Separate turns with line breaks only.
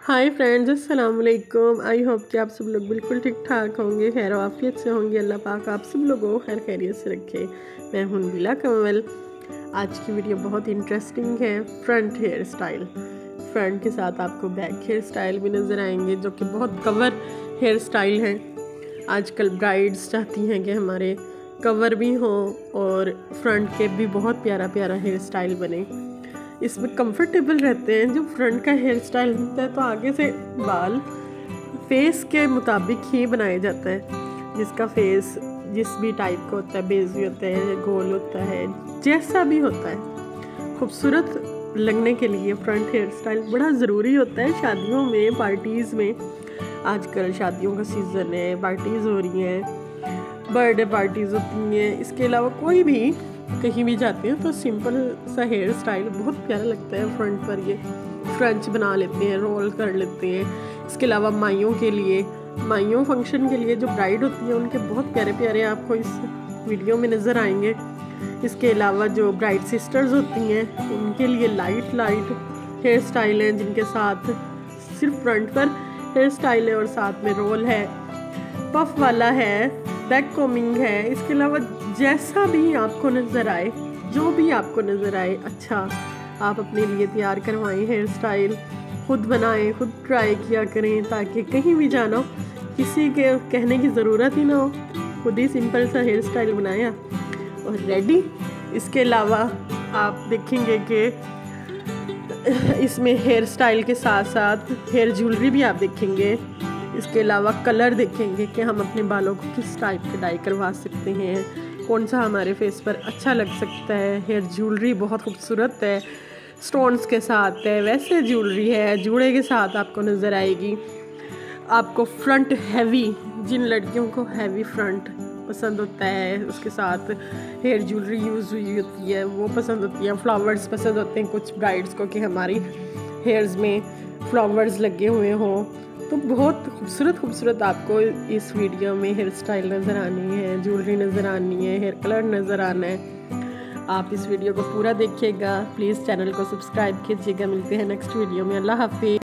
Hi friends, अस्सलाम वालेकुम। I hope कि आप सब लोग बिल्कुल ठीक ठाक होंगे, खैर आफियत से होंगे। अल्लाह पाक आप सब लोगों को खैर खैरियत से रखे। मैं हूं नीला कंवल। आज की वीडियो बहुत इंटरेस्टिंग है। फ्रंट हेयर स्टाइल, फ्रंट के साथ आपको बैक हेयर स्टाइल भी नज़र आएंगे, जो कि बहुत कवर हेयर स्टाइल है। आजकल ब्राइड्स चाहती हैं कि हमारे कवर भी हों और फ्रंट के भी बहुत प्यारा प्यारा हेयर स्टाइल बने। इसमें कंफर्टेबल रहते हैं। जो फ्रंट का हेयर स्टाइल होता है तो आगे से बाल फेस के मुताबिक ही बनाया जाता है। जिसका फेस जिस भी टाइप का होता है, बेजी होता है, गोल होता है, जैसा भी होता है, खूबसूरत लगने के लिए फ्रंट हेयर स्टाइल बड़ा ज़रूरी होता है। शादियों में, पार्टीज़ में, आजकल शादियों का सीज़न है, पार्टीज़ हो रही हैं, बर्थडे पार्टीज़ होती हैं। इसके अलावा कोई भी कहीं भी जाते हैं तो सिंपल सा हेयर स्टाइल बहुत प्यारा लगता है। फ्रंट पर ये फ्रंच बना लेते हैं, रोल कर लेते हैं। इसके अलावा माइयों के लिए, माइयों फंक्शन के लिए जो ब्राइड होती है उनके बहुत प्यारे प्यारे आपको इस वीडियो में नज़र आएंगे। इसके अलावा जो ब्राइड सिस्टर्स होती हैं उनके लिए लाइट हेयर स्टाइल हैं, जिनके साथ सिर्फ फ्रंट पर हेयर स्टाइल है और साथ में रोल है, पफ वाला है, बैक कॉमिंग है। इसके अलावा जैसा भी आपको नज़र आए, जो भी आपको नज़र आए, अच्छा आप अपने लिए तैयार करवाएं हेयर स्टाइल, खुद बनाएं, खुद ट्राई किया करें, ताकि कहीं भी जाना हो किसी के कहने की ज़रूरत ही ना हो, खुद ही सिंपल सा हेयर स्टाइल बनाया और रेडी। इसके अलावा आप देखेंगे कि इसमें हेयर स्टाइल के साथ साथ हेयर ज्वेलरी भी आप देखेंगे। इसके अलावा कलर देखेंगे कि हम अपने बालों को किस टाइप के डाई करवा सकते हैं, कौन सा हमारे फेस पर अच्छा लग सकता है। हेयर ज्वेलरी बहुत खूबसूरत है, स्टोन्स के साथ है, वैसे ज्वेलरी है, जूड़े के साथ आपको नज़र आएगी। आपको फ्रंट हैवी, जिन लड़कियों को हैवी फ्रंट पसंद होता है, उसके साथ हेयर ज्वेलरी यूज़ हुई होती है, वो पसंद होती है। फ्लावर्स पसंद होते हैं कुछ ब्राइड्स को कि हमारी हेयर्स में फ्लावर्स लगे हुए हों। तो बहुत खूबसूरत आपको इस वीडियो में हेयर स्टाइल नज़र आनी है, ज्वेलरी नज़र आनी है, हेयर कलर नज़र आना है। आप इस वीडियो को पूरा देखिएगा। प्लीज़ चैनल को सब्सक्राइब कीजिएगा। मिलते हैं नेक्स्ट वीडियो में। अल्लाह हाफिज़।